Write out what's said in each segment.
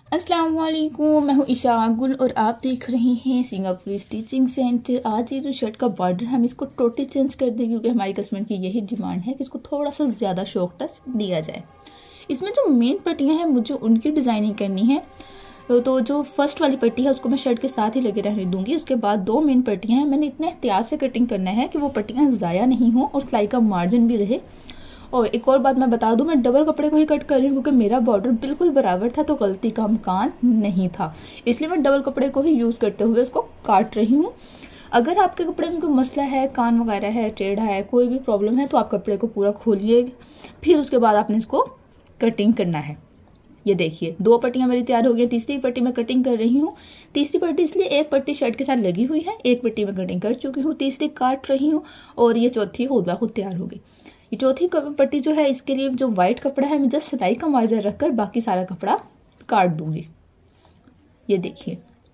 अस्सलाम वालेकुम, मैं हूँ ईशा गुल और आप देख रहे हैं सिंगापुरी स्टिचिंग सेंटर। आज ये जो शर्ट का बॉर्डर हम इसको टोटली चेंज कर देंगे क्योंकि हमारी कस्टमर की यही डिमांड है कि इसको थोड़ा सा ज़्यादा शौक टच दिया जाए। इसमें जो मेन पट्टियाँ हैं मुझे उनकी डिज़ाइनिंग करनी है, तो जो फर्स्ट वाली पट्टी है उसको मैं शर्ट के साथ ही लगे रहने दूंगी। उसके बाद दो मेन पट्टियाँ हैं, मैंने इतने एहतियात से कटिंग करना है कि वो पट्टियाँ ज़ाया नहीं हो और सिलाई का मार्जिन भी रहे। और एक और बात मैं बता दूं, मैं डबल कपड़े को ही कट कर रही हूँ क्योंकि मेरा बॉर्डर बिल्कुल बराबर था तो गलती का इम्कान नहीं था, इसलिए मैं डबल कपड़े को ही यूज़ करते हुए उसको काट रही हूँ। अगर आपके कपड़े में कोई मसला है, कान वगैरह है, टेढ़ा है, कोई भी प्रॉब्लम है तो आप कपड़े को पूरा खोलिए, फिर उसके बाद आपने इसको कटिंग करना है। ये देखिए दो पट्टियां मेरी तैयार हो गई, तीसरी पट्टी मैं कटिंग कर रही हूँ। तीसरी पट्टी इसलिए एक पट्टी शर्ट के साथ लगी हुई है, एक पट्टी मैं कटिंग कर चुकी हूँ, तीसरी काट रही हूँ और ये चौथी खुद ब खुद तैयार हो गई। ये चौथी पट्टी जो है इसके लिए जो वाइट कपड़ा है मैं जस्ट सिलाई का मार्जिन रखकर बाकी सारा कपड़ा काट दूंगी। ये देखिए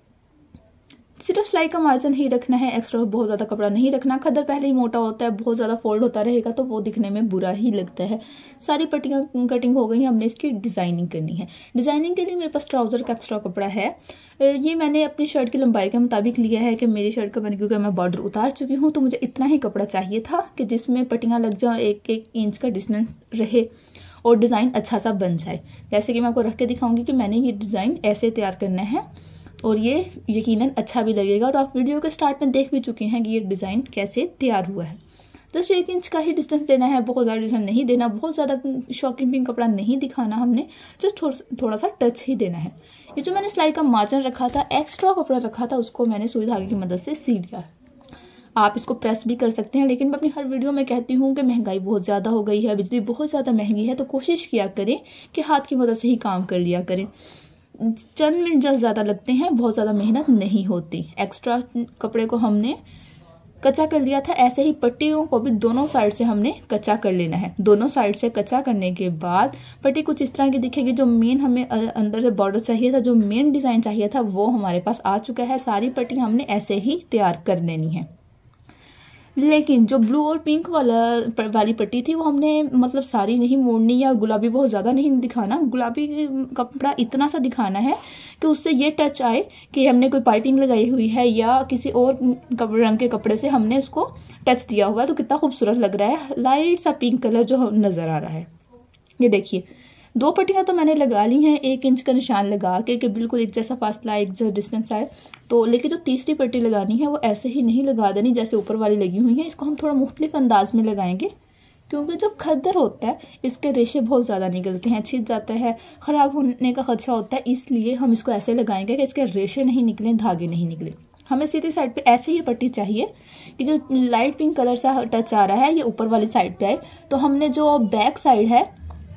सिर्फ सिलाई का मार्जिन ही रखना है, एक्स्ट्रा बहुत ज़्यादा कपड़ा नहीं रखना। खद्दर पहले ही मोटा होता है, बहुत ज़्यादा फोल्ड होता रहेगा तो वो दिखने में बुरा ही लगता है। सारी पट्टियाँ कटिंग हो गई हैं, हमने इसकी डिज़ाइनिंग करनी है। डिज़ाइनिंग के लिए मेरे पास ट्राउज़र का एक्स्ट्रा कपड़ा है, ये मैंने अपनी शर्ट की लंबाई के मुताबिक लिया है कि मेरी शर्ट का मैंने क्योंकि मैं बॉर्डर उतार चुकी हूँ तो मुझे इतना ही कपड़ा चाहिए था कि जिसमें पट्टियाँ लग जाए, एक एक इंच का डिस्टेंस रहे और डिज़ाइन अच्छा सा बन जाए। जैसे कि मैं आपको रख के दिखाऊंगी कि मैंने ये डिज़ाइन ऐसे तैयार करना है और ये यकीनन अच्छा भी लगेगा। और आप वीडियो के स्टार्ट में देख भी चुके हैं कि ये डिज़ाइन कैसे तैयार हुआ है। जस्ट 1 इंच का ही डिस्टेंस देना है, बहुत ज़्यादा डिस्टेंस नहीं देना, बहुत ज़्यादा शॉकिंग कपड़ा नहीं दिखाना हमने, जस्ट थोड़ा सा टच ही देना है। ये जो मैंने सिलाई का मार्जिन रखा था, एक्स्ट्रा कपड़ा रखा था, उसको मैंने सुई धागे की मदद से सी लिया। आप इसको प्रेस भी कर सकते हैं, लेकिन मैं अपनी हर वीडियो में कहती हूँ कि महंगाई बहुत ज़्यादा हो गई है, बिजली बहुत ज़्यादा महंगी है, तो कोशिश किया करें कि हाथ की मदद से ही काम कर लिया करें। चंद मिनट जब ज़्यादा लगते हैं, बहुत ज़्यादा मेहनत नहीं होती। एक्स्ट्रा कपड़े को हमने कच्चा कर लिया था, ऐसे ही पट्टियों को भी दोनों साइड से हमने कच्चा कर लेना है। दोनों साइड से कच्चा करने के बाद पट्टी कुछ इस तरह की दिखेगी। जो मेन हमें अंदर से बॉर्डर चाहिए था, जो मेन डिज़ाइन चाहिए था, वो हमारे पास आ चुका है। सारी पट्टी हमने ऐसे ही तैयार कर लेनी है। लेकिन जो ब्लू और पिंक वाली पट्टी थी वो हमने मतलब सारी नहीं मोड़नी या गुलाबी बहुत ज़्यादा नहीं दिखाना। गुलाबी कपड़ा इतना सा दिखाना है कि उससे ये टच आए कि हमने कोई पाइपिंग लगाई हुई है या किसी और रंग के कपड़े से हमने उसको टच दिया हुआ है, तो कितना खूबसूरत लग रहा है। लाइट सा पिंक कलर जो नज़र आ रहा है। ये देखिए दो पट्टियाँ तो मैंने लगा ली हैं, 1 इंच का निशान लगा के बिल्कुल एक जैसा फासला, एक जैसा डिस्टेंस आए। तो लेकिन जो तीसरी पट्टी लगानी है वो ऐसे ही नहीं लगा देनी जैसे ऊपर वाली लगी हुई है। इसको हम थोड़ा मुख्तलिफ अंदाज में लगाएंगे क्योंकि जो खद्दर होता है इसके रेशे बहुत ज़्यादा निकलते हैं, छिद जाता है, ख़राब होने का खदशा होता है। इसलिए हम इसको ऐसे लगाएंगे कि इसके रेशे नहीं निकले, धागे नहीं निकले। हमें सीधी साइड पे ऐसे ही पट्टी चाहिए कि जो लाइट पिंक कलर सा टच आ रहा है ये ऊपर वाली साइड पे आए। तो हमने जो बैक साइड है,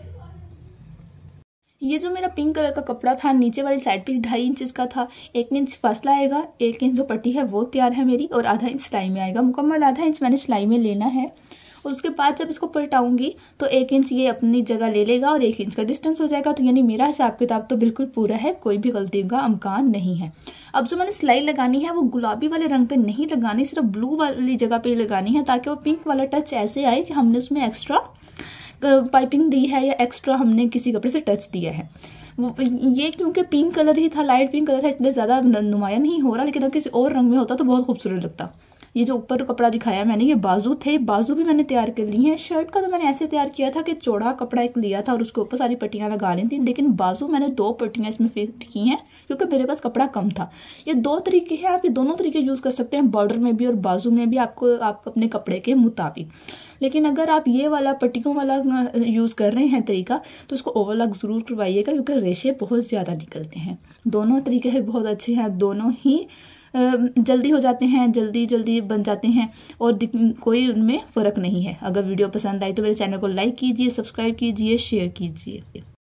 ये जो मेरा पिंक कलर का कपड़ा था नीचे वाली साइड पे 2.5 इंच का था, 1 इंच फासला आएगा, 1 इंच जो पट्टी है वो तैयार है मेरी और आधा इंच सिलाई में आएगा। मुकम्मल आधा इंच मैंने सिलाई में लेना है। और उसके बाद जब इसको पलटाऊंगी तो 1 इंच ये अपनी जगह ले लेगा और 1 इंच का डिस्टेंस हो जाएगा। तो यानी मेरा हिसाब किताब तो बिल्कुल पूरा है, कोई भी गलती का इम्कान नहीं है। अब जो मैंने सिलाई लगानी है वो गुलाबी वाले रंग पे नहीं लगानी, सिर्फ ब्लू वाली जगह पे लगानी है ताकि वो पिंक वाला टच ऐसे आए कि हमने उसमें एक्स्ट्रा पाइपिंग दी है या एक्स्ट्रा हमने किसी कपड़े से टच दिया है। ये क्योंकि पिंक कलर ही था, लाइट पिंक कलर था, इसलिए ज़्यादा नुमाया नहीं हो रहा, लेकिन अगर किसी और रंग में होता तो बहुत खूबसूरत लगता। ये जो ऊपर कपड़ा दिखाया मैंने, ये बाजू थे, बाजू भी मैंने तैयार कर ली हैं। शर्ट का तो मैंने ऐसे तैयार किया था कि चौड़ा कपड़ा एक लिया था और उसके ऊपर सारी पट्टियाँ लगा ली थी, लेकिन बाजू मैंने 2 पट्टियाँ इसमें फिट की हैं क्योंकि मेरे पास कपड़ा कम था। ये 2 तरीके हैं, आप ये दोनों तरीके यूज़ कर सकते हैं, बॉर्डर में भी और बाजू में भी, आप अपने कपड़े के मुताबिक। लेकिन अगर आप ये वाला पट्टियों वाला यूज़ कर रहे हैं तरीका तो उसको ओवरलॉक ज़रूर करवाइएगा क्योंकि रेशे बहुत ज़्यादा निकलते हैं। दोनों तरीके हैं बहुत अच्छे हैं, दोनों ही जल्दी हो जाते हैं, जल्दी बन जाते हैं और कोई उनमें फ़र्क नहीं है। अगर वीडियो पसंद आई तो मेरे चैनल को लाइक कीजिए, सब्सक्राइब कीजिए, शेयर कीजिए।